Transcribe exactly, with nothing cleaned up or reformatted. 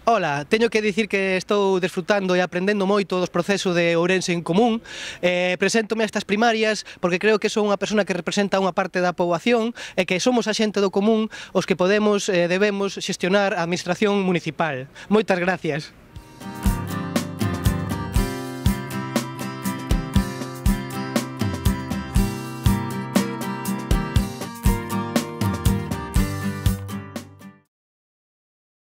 Ola, teño que dicir que estou desfrutando e aprendendo moito dos procesos de Ourense en Común. Eh, preséntome a estas primarias porque creo que son unha persona que representa unha parte da poboación e que somos a xente do común os que podemos e eh, debemos xestionar a administración municipal. Moitas gracias.